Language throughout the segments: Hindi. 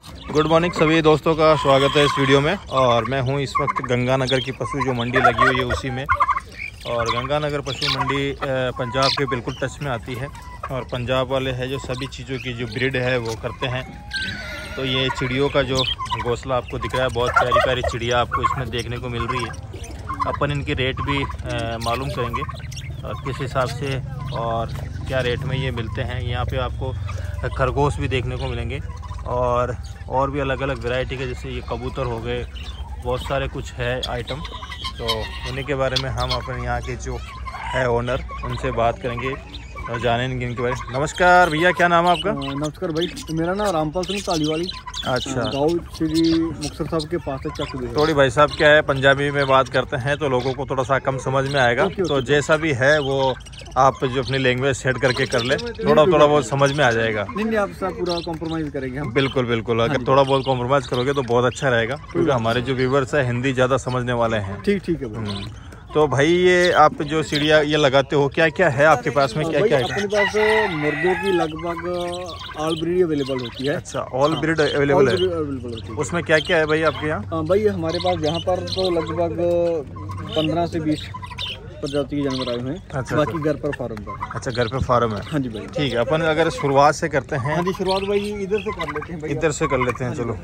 गुड मॉर्निंग सभी दोस्तों का स्वागत है इस वीडियो में। और मैं हूं इस वक्त गंगानगर की पशु जो मंडी लगी हुई है उसी में। और गंगानगर पशु मंडी पंजाब के बिल्कुल टच में आती है। और पंजाब वाले हैं जो सभी चीज़ों की जो ब्रीड है वो करते हैं। तो ये चिड़ियों का जो घोंसला आपको दिख रहा है, बहुत प्यारी प्यारी चिड़िया आपको इसमें देखने को मिल रही है। अपन इनकी रेट भी मालूम करेंगे और किस हिसाब से और क्या रेट में ये मिलते हैं। यहाँ पे आपको खरगोश भी देखने को मिलेंगे और भी अलग अलग वैरायटी के, जैसे ये कबूतर हो गए, बहुत सारे कुछ है आइटम। तो उन्हीं के बारे में हम अपने यहाँ के जो है ओनर उनसे बात करेंगे और जानेंगे इनके बारे में। नमस्कार भैया, क्या नाम है आपका? नमस्कार भाई, मेरा नाम रामपाल सिंह तालीवाली। अच्छा, गाँव श्री मुक्तसर साहब के पास है चक। थोड़ी भाई साहब क्या है, पंजाबी में बात करते हैं तो लोगों को थोड़ा सा कम समझ में आएगा। तो जैसा भी है वो आप जो अपनी लैंग्वेज सेट करके कर ले, थोड़ा बहुत समझ में आ जाएगा। नहीं, आपसे पूरा कॉम्प्रोमाइज करेंगे हम। बिल्कुल बिल्कुल, अगर थोड़ा बहुत कॉम्प्रोमाइज करोगे तो बहुत अच्छा रहेगा, क्योंकि हमारे जो व्यूवर्स है हिंदी ज़्यादा समझने वाले हैं। ठीक है भाई। तो भाई ये आप जो चिड़िया ये लगाते हो, क्या क्या है आपके पास में? क्या क्या है अपने पास? मुर्गों की लगभग ऑल ब्रीड अवेलेबल होती है। अच्छा, ऑल ब्रीड अवेलेबल है। होती है। उसमें क्या क्या है भाई आपके यहाँ? भाई हमारे पास यहाँ पर तो लगभग 15 से 20 प्रजाति के जानवर आए हुए हैं। अच्छा, बाकी घर पर फार्म पर। अच्छा, घर पे फार्म है। हाँ जी भाई। ठीक है, अपन अगर शुरुआत से करते हैं। हाँ जी, शुरुआत भाई इधर से कर लेते हैं भाई। इधर से कर लेते हैं, चलो।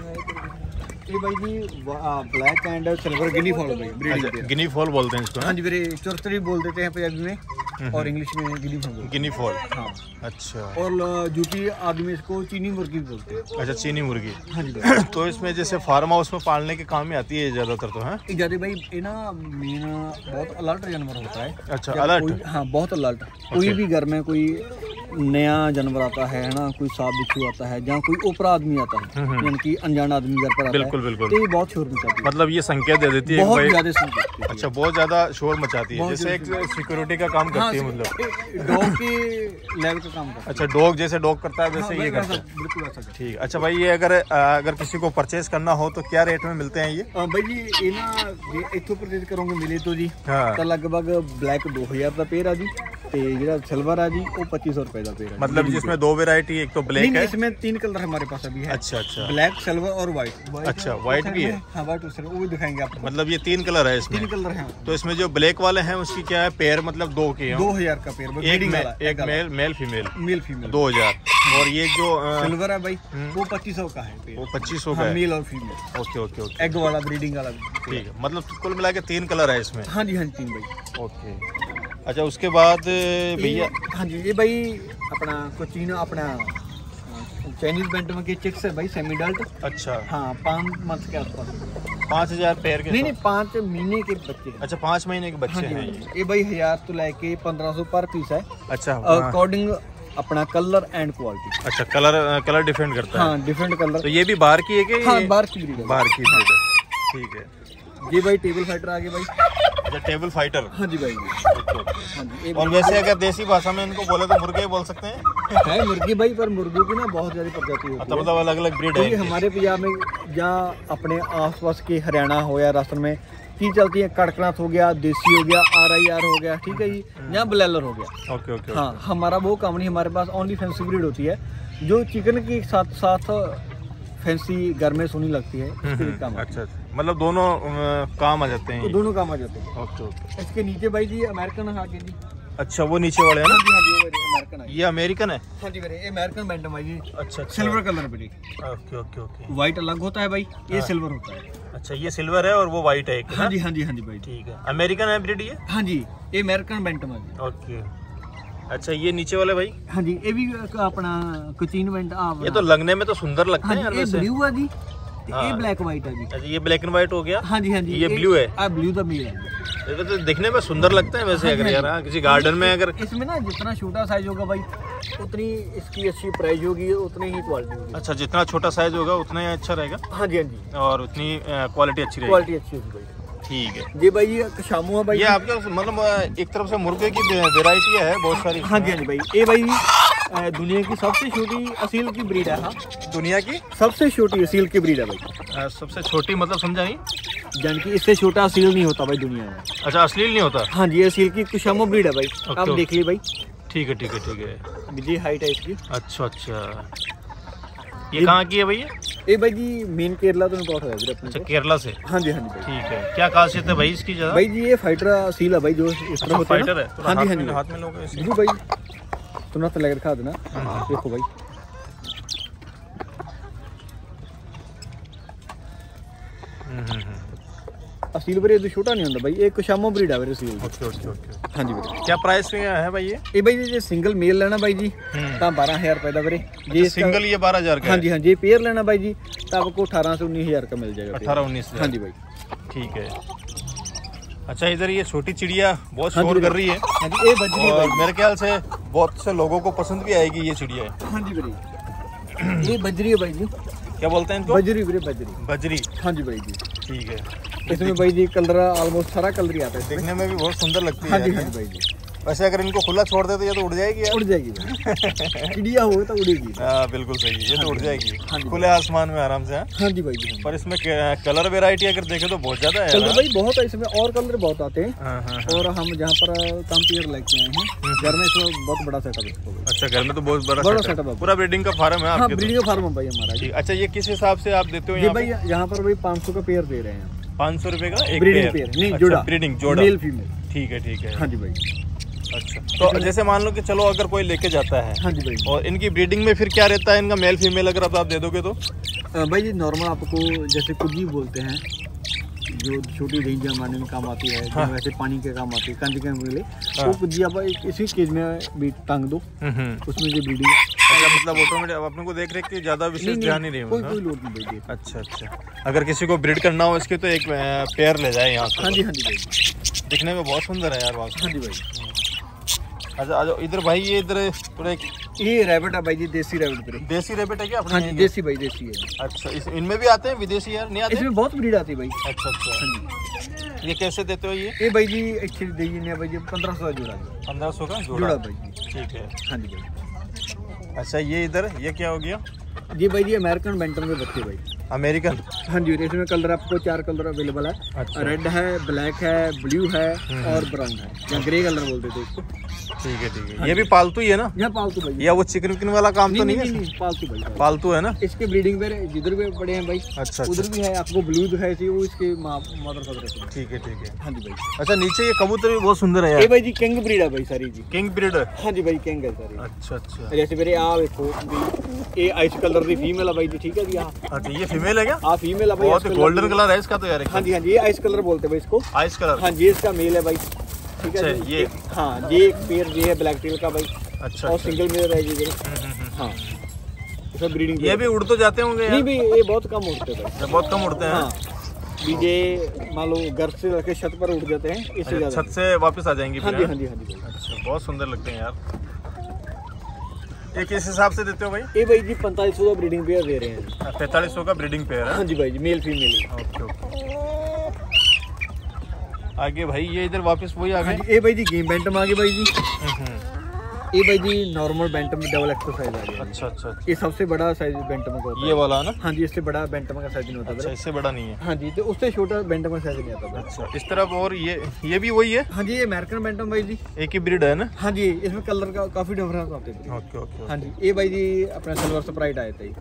ये भाई जी black and silver guinea fowl भाई ब्रीड। अच्छा, गिनी फॉल बोलते हैं इसको? हाँ जी, मेरे चोरतरी बोल देते हैं पंजाबी में और इंग्लिश में गिनी फॉल। गिनी फॉल, हाँ। अच्छा। और यूपी आदमी इसको चीनी मुर्गी बोलते हैं। अच्छा, चीनी मुर्गी। हाँ जी भाई। तो इसमें जैसे फार्म हाउस में पालने के काम में आती है ज़्यादातर तो है? ज़्यादा भाई ये ना मेन बहुत अलर्ट जानवर होता है। अच्छा, अलर्ट? हाँ, बहुत अलर्ट। कोई भी घर में कोई नया जानवर आता है ना, कोई सांप बिच्छू आता है, जहाँ कोई ऊपरा आदमी आता है, यानी कि अनजान आदमी घर पर आता है। बिल्कुल बिल्कुल। तो ये बहुत शोर मचाती है। मतलब ये संकेत दे देती है, बहुत ज्यादा संकेत। अच्छा, बहुत ज्यादा शोर मचाती है, जैसे एक सिक्योरिटी का काम करती है। मतलब डॉग के लेवल का काम करता है। अच्छा, डॉग जैसे डॉग करता है वैसे ये करता है। बिल्कुल ऐसा। ठीक। अच्छा भाई, ये अगर किसी को परचेज करना हो तो क्या रेट में मिलते हैं ये? भाई जी ये ना इतों परचेज करोगे मिले तो जी तो लगभग ब्लैक 2000 का पेड़ आ जी, जो सिल्वर आ जी वो 2500 रुपए का पेड़। मतलब जिसमें दो वेरायटी, एक तो ब्लैक है। इसमें 3 कलर हमारे पास अभी है। अच्छा अच्छा, ब्लैक, सिल्वर और व्हाइट। अच्छा, व्हाइट भी है? हाँ, व्हाइट और सिल्वर वो भी दिखाएंगे आपको। मतलब ये 3 कलर है इसमें? 3 कलर है। तो इसमें जो ब्लैक वाले हैं उसकी क्या है, पेयर मतलब 2 के हैं? 2000 का पेड़। एक मेल फीमेल 2000। और ये जो सिल्वर है भाई वो 2500 का है। वो 2500 का है, मेल और female. Okay okay okay. Egg वाला, ब्रीडिंग वाला। ठीक है, मतलब कुल मिला के 3 कलर है इसमें? हाँ जी, हाँ जी, 3 भाई। ओके। अच्छा, उसके बाद भैया? हाँ जी, ये भाई अपना कोचिनो अपना चाइनीज बैंटम के चिक्स है भाई, सेमी डल्ट। अच्छा। हाँ, 5 मंथ के आसपास। 5000 पेयर के? नहीं, 5 महीने के बच्चे। अच्छा, 5 महीने के बच्चे हाँ हैं ये भाई 1000 तो लेके 1500 पर पीस है। अच्छा, अकॉर्डिंग अपना कलर एंड क्वालिटी। अच्छा, कलर डिफरेंट करता है? हाँ, डिफरेंट कलर। तो ये भी बाहर की है कि? हाँ, बाहर की ब्रीड है। बाहर की ब्रीड है, ठीक है। ये भाई टेबल फाइटर आ गए भाई। अच्छा, टेबल फाइटर। हाँ जी भाई। हाँ जी। और वैसे अगर देसी भाषा में इनको बोले तो मुर्गे बोल सकते हैं? है मुर्गी भाई, पर मुर्गों की ना बहुत ज्यादा प्रजाति होती है। मतलब अलग अलग ब्रीड है हमारे पंजाब में या अपने आसपास के हरियाणा हो या राजस्थान में की चलती है। कड़कनाथ हो गया, देसी हो गया, RIR हो गया, ठीक है जी, या ब्लेलर हो गया। Okay okay. हाँ, हमारा वो काम नहीं, हमारे पास ओनली फैंसी ब्रीड होती है जो चिकन के साथ साथ फैंसी घर में सोनी लगती है। काम। अच्छा, मतलब दोनों काम आ जाते हैं? तो दोनों काम आ जाते हैं। Okay okay. इसके नीचे भाई जी अमेरिकन आ गए जी। अच्छा, वो नीचे वाले हैं ना? हाँ जी, अमेरिकन है। ये अमेरिकन है? हाँ जी मेरे अमेरिकन बैंटम है जी। अच्छा, silver colour breed. Okay okay okay. White अलग होता है भाई, ये सिल्वर होता है। अच्छा, ये सिल्वर है और वो व्हाइट है एक? हाँ जी, हाँ जी, हाँ जी भाई। ठीक है, अमेरिकन है ब्रीड ये? हाँ जी, ये अमेरिकन बैंटम है जी। ओके। अच्छा, ये नीचे वाले भाई? हाँ जी, ये भी अपना कोचीन बैंट। ये तो लगने में तो सुंदर लगते हैं यार वैसे। ये ब्लू है जी, ये ब्लैक व्हाइट है जी। अच्छा, ये ब्लैक एंड व्हाइट हो गया? हाँ जी, हाँ जी। ये ब्लू है? ब्लू द मेल है। ये तो दिखने में सुंदर लगते हैं वैसे। अगर यार किसी गार्डन में अगर इसमें ना जितना छोटा साइज होगा भाई उतनी इसकी अच्छी प्राइस होगी, उतनी ही क्वालिटी होगी। अच्छा, जितना छोटा साइज होगा उतना ही अच्छा रहेगा? हाँ जी, हाँ जी। और उतनी क्वालिटी अच्छी रहेगी? क्वालिटी अच्छी होगी भाई। ठीक है जी भाई, ये कशामू है भाई। ये आपके मतलब एक तरफ से मुर्गे की वेराइटी है बहुत सारी? हाँ जी, हाँ जी भाई। ये भाई दुनिया की सबसे छोटी असील की ब्रीड है। हाँ, दुनिया की सबसे छोटी असील की ब्रीड है भाई। सबसे छोटी मतलब समझा नहीं? जान की इससे छोटा असील नहीं होता भाई दुनिया में। अच्छा, अश्लील नहीं होता? हाँ जी, असील की कशामू ब्रीड है भाई। आप देख लीजिए भाई। ठीक है ठीक है ठीक है। जी हाइट है इसकी। अच्छा अच्छा, ये कहाँ की है भैया? ये भाई जी मेन केरला तो इम्पोर्ट है अपने। अच्छा, केरला से। हाँ जी हाँ जी भाई। ठीक है, क्या खासियत है भाई इसकी ज़्यादा? भाई जी ये फाइटर सील है भाई, जो इस तरह होता है फाइटर है। हाँ जी हाँ जी हाथ में लोगे इसे? जी भाई, तुम तो लग रखा देना, देखो भाई। असील बरे जो छोटा नहीं होता भाई, एक शामो ब्रीड है मेरे सील। Okay okay okay. हाँ जी भाई। क्या प्राइस में है भाई ये? ये भाई जी सिंगल मेल लेना भाई जी तो 12,000 रुपए का वीरे। ये सिंगल ये 12,000 का? हाँ जी हाँ जी। पेयर लेना भाई जी तो आपको 18 से 19,000 का मिल जाएगा। 18-19? हाँ जी भाई। ठीक है। अच्छा, इधर ये छोटी चिड़िया बहुत शोर कर रही है। हाँ जी, ये बजरी है और भाई। मेरे ख्याल से बहुत से लोगों को पसंद भी आएगी ये चिड़िया। हाँ जी भाई, ये बजरी है भाई जी। क्या बोलते हैं इनको? बजरी वीरे, बजरी। बजरी। हाँ जी भाई जी। ठीक है। इसमें भाई जी कलर ऑलमोस्ट सारा कलर ही आता है, देखने में भी बहुत सुंदर लगती है। हाँ जी हाँ जी भाई जी। वैसे अगर इनको खुला छोड़ दे तो ये तो उड़ जाएगी यार। उड़ जाएगी भाई, चिड़िया हो तो उड़ेगी। हाँ बिल्कुल सही, ये तो उड़ जाएगी हाँ जी। खुले आसमान में आराम से। हाँ जी भाई जी। पर इसमें कलर वेराइटी अगर देखें तो बहुत ज्यादा है। कलर भाई बहुत है इसमें, और कलर बहुत आते हैं। हाँ। और हम जहाँ पर कम पेयर लेके आए हैं, घर में इसमें बहुत बड़ा सेटअप है। अच्छा, घर में तो बहुत बड़ा बड़ा सेटअप है, पूरा ब्रीडिंग का फार्म है हाँ आपके? ब्रीडिंग फार्म है भाई हमारा जी। अच्छा, ये किस हिसाब से आप देते हो ये भाई यहाँ पर भाई 500 का पेयर दे रहे हैं। 500 रुपए का एक ब्रीडिंग पेयर नहीं, अच्छा, जोड़ा। ब्रीडिंग जोड़ा, मेल फीमेल। ठीक है। हाँ जी भाई। अच्छा, तो जैसे मान लो कि चलो अगर कोई लेके जाता है, हाँ जी भाई। और इनकी ब्रीडिंग में फिर क्या रहता है इनका मेल फीमेल अगर आप दे दोगे तो? भाई जी नॉर्मल आपको जैसे कुजी बोलते हैं, जो छोटी रेंज जमाने में काम आती है, हाँ। जो वैसे पानी के काम आती है, कंज के लिए, हाँ। वो कुजी आप इसी केज में भी टांग दो, उसमें जो ब्रीडिंग। अच्छा, मतलब ऑटोमेटिक अपने को देख की ज्यादा विशेष ध्यान नहीं कोई रही। लोड नहीं भाई। अच्छा, अगर किसी को ब्रीड करना हो इसके तो एक पेयर ले जाए यहाँ से। हाँ जी भाई। दिखने में बहुत सुंदर है यार वाकई। हाँ जी भाई। अच्छा, आ जाओ इधर भाई, ये इधर पूरा एक ये रैबिट है भाई जी, देसी रैबिट। देसी रैबिट है क्या अपने? हाँ जी, देसी भाई, देसी है जी। अच्छा, इनमें भी आते हैं विदेशी यार? नहीं आते? इसमें बहुत ब्रीड आती है भाई। अच्छा। हाँ जी। ये कैसे देते हो ये? ये भाई जी एक्चुअली देखिए भाई जी 1500 का जोड़ा। 1500 का जोड़ा भाई जी। ठीक है। हाँ जी भाई। अच्छा, ये इधर ये क्या हो गया? ये भाई जी अमेरिकन बेंटन के बच्चे भाई। अमेरिकन? हाँ जी, इसमें कलर आपको 4 कलर अवेलेबल है। अच्छा। रेड है, ब्लैक है, ब्लू है और ब्राउन है, या ग्रे कलर बोलते थे इसको। ठीक है। ये भी पालतू ही है ना? यहाँ पालतू भाई। या वो चिकन विकन वाला काम तो नहीं है? नहीं, पालतू भाई। पालतू है ना? इसके ब्रीडिंग पे जिधर भी पड़े हैं भाई। अच्छा। उधर भी है, आपको ब्लू दिखाई थी, वो इसके मदर फादर है। ठीक है। हाँ जी भाई। अच्छा, नीचे ये कबूतर भी बहुत सुंदर है ये यार। भाई जी किंग ब्रीड है भाई सारी जी। किंग ब्रीड है? हाँ जी भाई, किंग है सारी। अच्छा। जैसे मेरे आ देखो भी, ये आइस कलर की फीमेल है भाई जी, ठीक है जी। अच्छा, ये फीमेल है क्या? हाँ फीमेल है भाई। बहुत गोल्डन कलर है इसका तो यार। हाँ जी, ये आइस कलर बोलते हैं भाई इसको। Ice colour? हाँ जी, इसका मेल है भाई, ठीक है अच्छा, जी। ये? हाँ, ये एक पेयर ये है ब्लैक टेल का भाई। अच्छा। और सिंगल मेल है जी। हाँ, इसमें ब्रीडिंग। ये भी उड़ तो जाते होंगे यार? नहीं भी, ये बहुत कम उड़ते हैं भाई। बहुत कम उड़ते हैं? हाँ, भी ये मान लो घर से रखे छत पर उड़ जाते हैं, इससे ज्यादा। छत से वापस आ जाएंगे हाँ फिर? जी हाँ जी हाँ जी भाई। अच्छा, बहुत सुंदर लगते हैं यार। ये किस हिसाब से देते हो भाई? ये भाई जी 4500 का ब्रीडिंग पेयर दे रहे हैं। 4500 का ब्रीडिंग पेयर है? हाँ जी भाई जी, मेल फीमेल। ओके। आगे भाई ये इधर वापस वही आ हाँ गए? जी, ये भाई जी गेम बैंटम आ गए भाई जी। ये भाई जी नॉर्मल बैंटम में डबल एक्सल साइज आ गया। अच्छा। ये सबसे बड़ा साइज बैंटम का होता है। ये वाला है ना? हाँ जी, इससे बड़ा बैंटम का साइज नहीं होता। अच्छा, इससे बड़ा नहीं है? हाँ जी, तो उससे छोटा बैंटम का साइज नहीं आता। अच्छा, इस तरफ। और ये भी वही है? हाँ जी, ये अमेरिकन बैंटम भाई जी। एक ही ब्रीड है ना? हाँ जी, इसमें कलर का काफी डिफरेंस आते हैं। ओके। हाँ जी, ये भाई जी अपना सिल्वर स्प्राइट आए थे।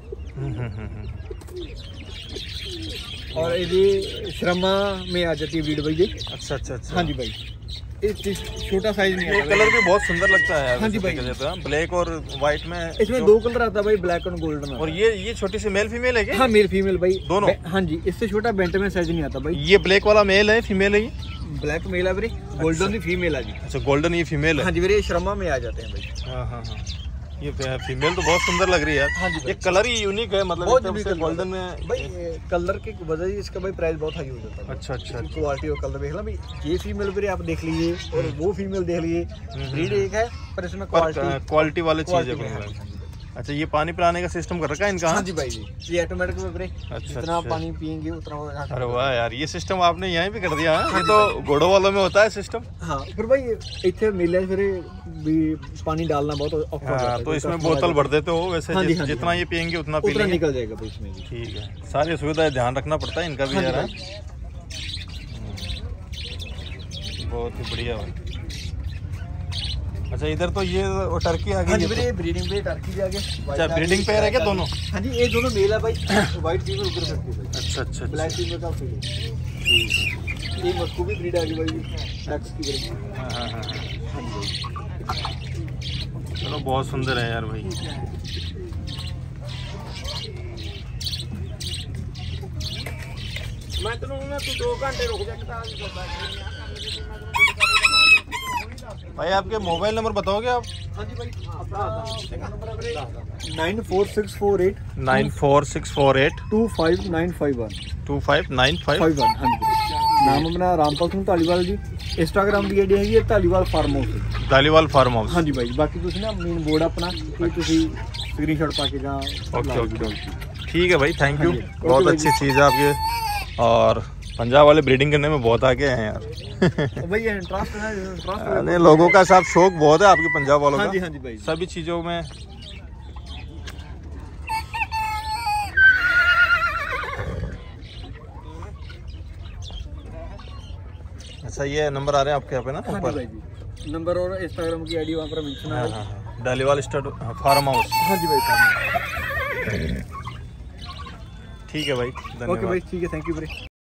और ये जी श्रमा में आ जाती है ब्रीड भाई जी। अच्छा। हाँ जी भाई, छोटा साइज नहीं ये आता। कलर भी बहुत सुंदर लगता है यार। हाँ जी भाई। ब्लैक और व्हाइट में इसमें 2 कलर आता है भाई, ब्लैक और गोल्डन। और ये छोटी सी मेल फीमेल है क्या? हाँ, मेल फीमेल भाई दोनों? हाँ जी, इससे छोटा बेंट में साइज नहीं आता भाई। ये ब्लैक वाला मेल है फीमेल है? ये ब्लैक मेल है भाई, गोल्डन भी फीमेल है जी। अच्छा, गोल्डन ये फीमेल है? हाँ जी, मेरे श्रमा में आ जाते हैं भाई। हाँ। ये फीमेल तो बहुत सुंदर लग रही है यार। हाँ जी भाई। ये कलर ही यूनिक है, मतलब बहुत एकदम से यूनिक गोल्डन में भाई। कलर की वजह से इसका भाई प्राइस बहुत हाई हो जाता है। अच्छा। क्वालिटी और कलर देख लो भाई, ये फीमेल भी आप देख लीजिए और वो फीमेल देख लीजिए, ब्रीड एक है पर इसमें क्वालिटी वाले चीज है। अच्छा, ये पानी पिलाने का सिस्टम कर रखा है इनका? हाँ जी भाई जी, ये ऑटोमेटिक में ब्रेक। अच्छा। जितना पानी पियेंगे उतना। अरे वाह यार, ये सिस्टम आपने यहाँ भी कर दिया है? ये तो घोड़ों वालों में होता है सिस्टम। हाँ, फिर भाई इतने मिले फिर भी पानी डालना बहुत औखा हो जाता है। तो इसमें बोतल भर देते हो वैसे? हाँ जी, हाँ जी, जितना ये पियेंगे उतना पी लेंगे? निकल जाएगा भाई इसमें भी। ठीक है, सारी सुविधाएं ध्यान रखना पड़ता है इनका भी यार। बहुत ही बढ़िया भाई। अच्छा इधर तो ये वो टर्की आ हाँ जी गई मेरे ब्रीडिंग पे टर्की भी आ गए। अच्छा ब्रीडिंग पेयर है क्या दोनों? हाँ जी ये दोनों मेल है भाई। व्हाइट फीमेल उधर करती है भाई। अच्छा अच्छा ब्लैक फीमेल का फीमेल। ये मस्को भी ब्रीड आ गई भाई डक्स की तरह। हाँ हाँ हाँ हाँ जी भाई। चलो बहुत सुंदर है यार भाई। मैं तो ना तू 2 घंटे रुक जा। भाई आपके मोबाइल नंबर बताओगे आप? हाँ जी भाई अपना 94648 94648 25951 25951। हाँ जी। नाम अपना रामपाल सिंह धालीवाल जी। इंस्टाग्राम ਦੀ ਆਈਡੀ ਹੈਗੀ ਹੈ Dhaliwal farm house. Dhaliwal farm house. हाँ जी भाई बाकी ਤੁਸੀਂ ਨਾ ਮੇਨ ਬੋਰਡ ਆਪਣਾ ਇਹ ਤੁਸੀਂ स्क्रीनशॉट पा के जहाँ ओके ओके ठीक है भाई थैंक यू। हाँ जी, बहुत ओके अच्छी चीज़ है आपके। और पंजाब वाले ब्रीडिंग करने में बहुत आगे हैं यार। भाई ये इंटरेस्ट है इंटरेस्ट। अरे लोगों का सब शौक बहुत है आपके पंजाब वालों हाँ का। जी हाँ जी भाई सभी चीज़ों में। अच्छा ये नंबर आ रहे हैं आपके यहाँ पे ना हाँ जी ऊपर? भाई जी नंबर और इंस्टाग्राम की आईडी वहाँ पर मेंशन है। हाँ हाँ धालीवाल स्टड फार्म हाउस। हाँ जी भाई ठीक है भाई ओके धन्यवाद। भाई ठीक है थैंक यू भाई।